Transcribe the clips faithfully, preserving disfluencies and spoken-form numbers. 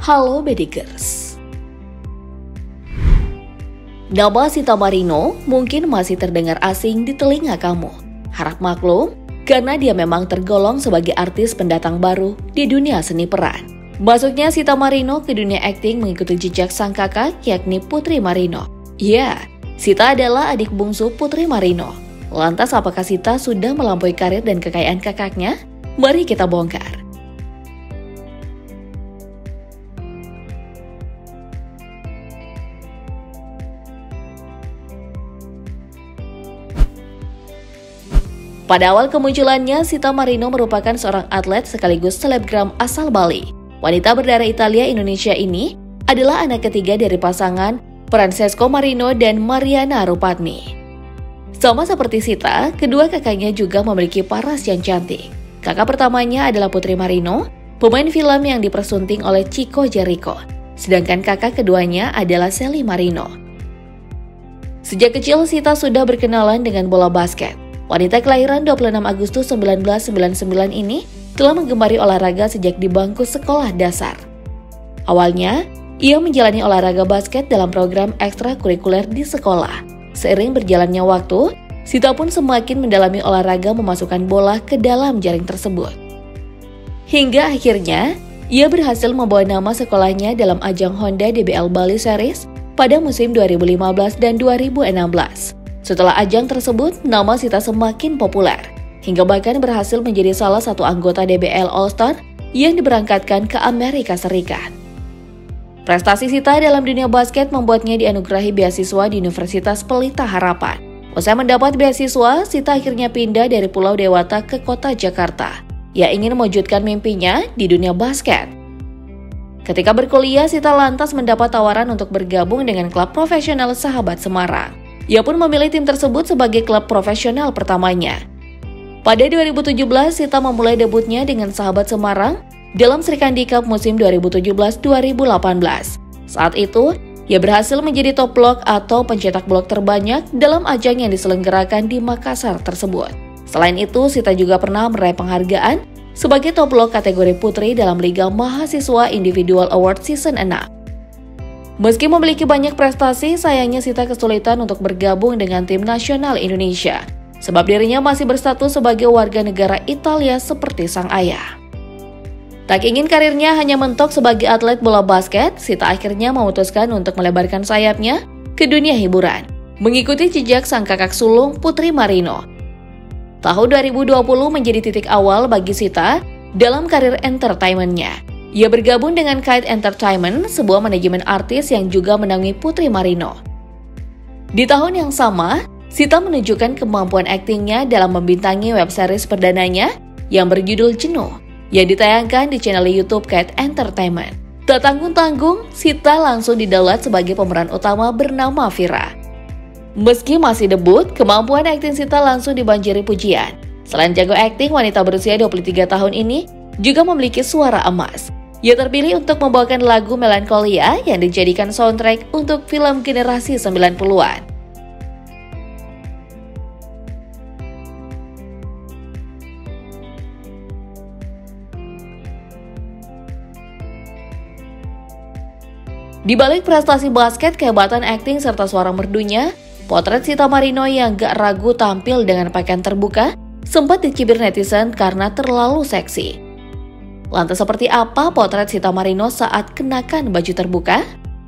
Halo Bedikers. Nama Sita Marino mungkin masih terdengar asing di telinga kamu. Harap maklum, karena dia memang tergolong sebagai artis pendatang baru di dunia seni peran. Masuknya Sita Marino ke dunia akting mengikuti jejak sang kakak, yakni Putri Marino. Ya, Sita adalah adik bungsu Putri Marino. Lantas apakah Sita sudah melampaui karir dan kekayaan kakaknya? Mari kita bongkar. Pada awal kemunculannya, Sita Marino merupakan seorang atlet sekaligus selebgram asal Bali. Wanita berdarah Italia-Indonesia ini adalah anak ketiga dari pasangan Francesco Marino dan Mariana Rupatni. Sama seperti Sita, kedua kakaknya juga memiliki paras yang cantik. Kakak pertamanya adalah Putri Marino, pemain film yang dipersunting oleh Chico Jericho. Sedangkan kakak keduanya adalah Sally Marino. Sejak kecil, Sita sudah berkenalan dengan bola basket. Wanita kelahiran dua puluh enam Agustus seribu sembilan ratus sembilan puluh sembilan ini telah menggemari olahraga sejak di bangku sekolah dasar. Awalnya, ia menjalani olahraga basket dalam program ekstrakurikuler di sekolah. Seiring berjalannya waktu, Sita pun semakin mendalami olahraga memasukkan bola ke dalam jaring tersebut. Hingga akhirnya, ia berhasil membawa nama sekolahnya dalam ajang Honda D B L Bali Series pada musim dua ribu lima belas dan dua ribu enam belas. Setelah ajang tersebut, nama Sita semakin populer, hingga bahkan berhasil menjadi salah satu anggota D B L All-Star yang diberangkatkan ke Amerika Serikat. Prestasi Sita dalam dunia basket membuatnya dianugerahi beasiswa di Universitas Pelita Harapan. Usai mendapat beasiswa, Sita akhirnya pindah dari Pulau Dewata ke kota Jakarta. Ia ingin mewujudkan mimpinya di dunia basket. Ketika berkuliah, Sita lantas mendapat tawaran untuk bergabung dengan klub profesional Sahabat Semarang. Ia pun memilih tim tersebut sebagai klub profesional pertamanya. Pada dua ribu tujuh belas, Sita memulai debutnya dengan Sahabat Semarang dalam Srikandi Cup musim dua ribu tujuh belas dua ribu delapan belas. Saat itu, ia berhasil menjadi top blok atau pencetak blok terbanyak dalam ajang yang diselenggarakan di Makassar tersebut. Selain itu, Sita juga pernah meraih penghargaan sebagai top blok kategori putri dalam Liga Mahasiswa Individual Award Season enam. Meski memiliki banyak prestasi, sayangnya Sita kesulitan untuk bergabung dengan tim nasional Indonesia, sebab dirinya masih berstatus sebagai warga negara Italia seperti sang ayah. Tak ingin karirnya hanya mentok sebagai atlet bola basket, Sita akhirnya memutuskan untuk melebarkan sayapnya ke dunia hiburan, mengikuti jejak sang kakak sulung Putri Marino. Tahun dua ribu dua puluh menjadi titik awal bagi Sita dalam karir entertainment-nya. Ia bergabung dengan Kite Entertainment, sebuah manajemen artis yang juga menaungi Putri Marino. Di tahun yang sama, Sita menunjukkan kemampuan aktingnya dalam membintangi web series perdananya yang berjudul Jenuh, yang ditayangkan di channel YouTube Kite Entertainment. Tak tanggung-tanggung, Sita langsung didaulat sebagai pemeran utama bernama Vira. Meski masih debut, kemampuan akting Sita langsung dibanjiri pujian. Selain jago akting, wanita berusia dua puluh tiga tahun ini juga memiliki suara emas. Ia terpilih untuk membawakan lagu Melancholia yang dijadikan soundtrack untuk film generasi sembilan puluhan. Di balik prestasi basket, kehebatan akting serta suara merdunya, potret Sita Marino yang gak ragu tampil dengan pakaian terbuka sempat dicibir netizen karena terlalu seksi. Lantas seperti apa potret Sita Marino saat kenakan baju terbuka?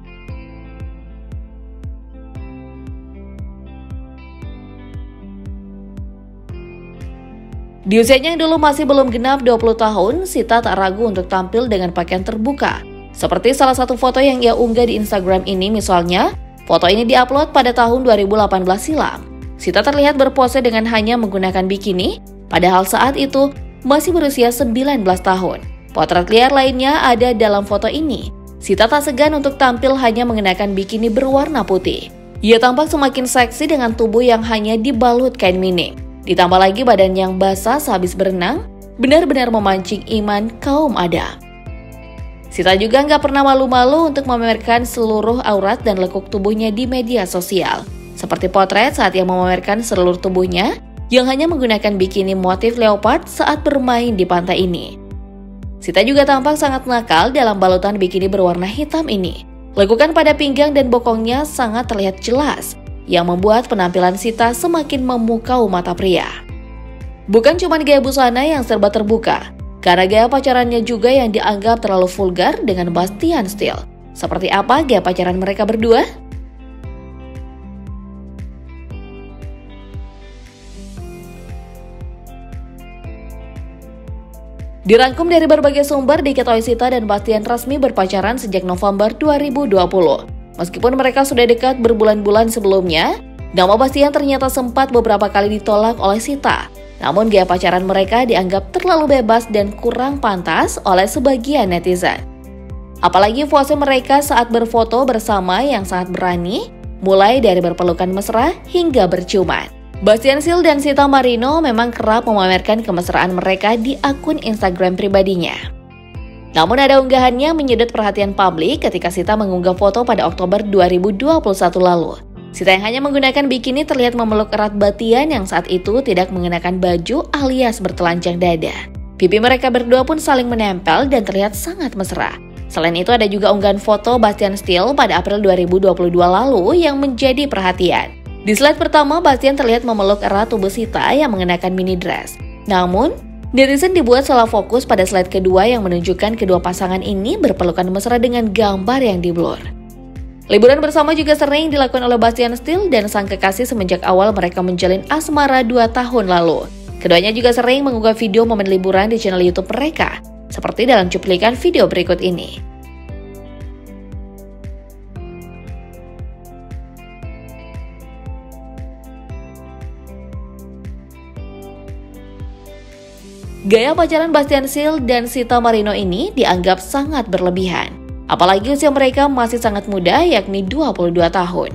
Di usianya yang dulu masih belum genap dua puluh tahun, Sita tak ragu untuk tampil dengan pakaian terbuka. Seperti salah satu foto yang ia unggah di Instagram ini misalnya, foto ini diupload pada tahun dua ribu delapan belas silam. Sita terlihat berpose dengan hanya menggunakan bikini, padahal saat itu masih berusia sembilan belas tahun. Potret liar lainnya ada dalam foto ini. Sita tak segan untuk tampil hanya mengenakan bikini berwarna putih. Ia tampak semakin seksi dengan tubuh yang hanya dibalut kain minim. Ditambah lagi badan yang basah sehabis berenang, benar-benar memancing iman kaum Adam. Sita juga nggak pernah malu-malu untuk memamerkan seluruh aurat dan lekuk tubuhnya di media sosial. Seperti potret saat ia memamerkan seluruh tubuhnya yang hanya menggunakan bikini motif leopard saat bermain di pantai ini. Sita juga tampak sangat nakal dalam balutan bikini berwarna hitam ini. Lekukan pada pinggang dan bokongnya sangat terlihat jelas, yang membuat penampilan Sita semakin memukau mata pria. Bukan cuma gaya busana yang serba terbuka, karena gaya pacarannya juga yang dianggap terlalu vulgar dengan Bastian Steele. Seperti apa gaya pacaran mereka berdua? Dirangkum dari berbagai sumber, diketahui Sita dan Bastian resmi berpacaran sejak November dua ribu dua puluh. Meskipun mereka sudah dekat berbulan-bulan sebelumnya, nama Bastian ternyata sempat beberapa kali ditolak oleh Sita. Namun gaya pacaran mereka dianggap terlalu bebas dan kurang pantas oleh sebagian netizen. Apalagi pose mereka saat berfoto bersama yang sangat berani, mulai dari berpelukan mesra hingga berciuman. Bastian Steele dan Sita Marino memang kerap memamerkan kemesraan mereka di akun Instagram pribadinya. Namun ada unggahannya menyedot perhatian publik ketika Sita mengunggah foto pada Oktober dua ribu dua puluh satu lalu. Sita yang hanya menggunakan bikini terlihat memeluk erat Bastian yang saat itu tidak mengenakan baju alias bertelanjang dada. Pipi mereka berdua pun saling menempel dan terlihat sangat mesra. Selain itu ada juga unggahan foto Bastian Steele pada April dua ribu dua puluh dua lalu yang menjadi perhatian. Di slide pertama, Bastian terlihat memeluk erat tubuh Sita yang mengenakan mini dress. Namun, netizen dibuat salah fokus pada slide kedua yang menunjukkan kedua pasangan ini berpelukan mesra dengan gambar yang diblur. Liburan bersama juga sering dilakukan oleh Bastian Steele dan sang kekasih semenjak awal mereka menjalin asmara dua tahun lalu. Keduanya juga sering mengunggah video momen liburan di channel YouTube mereka, seperti dalam cuplikan video berikut ini. Gaya pacaran Bastian Steele dan Sita Marino ini dianggap sangat berlebihan. Apalagi usia mereka masih sangat muda, yakni dua puluh dua tahun.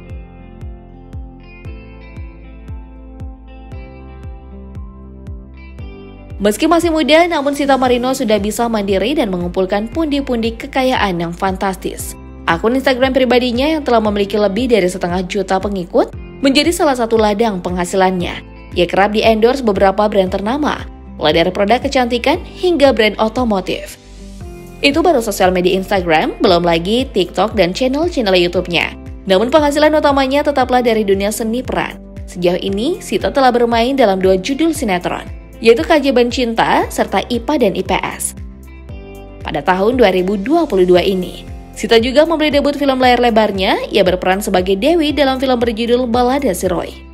Meski masih muda, namun Sita Marino sudah bisa mandiri dan mengumpulkan pundi-pundi kekayaan yang fantastis. Akun Instagram pribadinya yang telah memiliki lebih dari setengah juta pengikut menjadi salah satu ladang penghasilannya. Ia kerap di-endorse beberapa brand ternama, mulai dari produk kecantikan hingga brand otomotif. Itu baru sosial media Instagram, belum lagi TikTok dan channel-channel YouTube-nya. Namun penghasilan utamanya tetaplah dari dunia seni peran. Sejauh ini, Sita telah bermain dalam dua judul sinetron, yaitu Keajaiban Cinta serta I P A dan I P S. Pada tahun dua ribu dua puluh dua ini, Sita juga memberi debut film layar lebarnya. Ia berperan sebagai Dewi dalam film berjudul Balada Si Roy.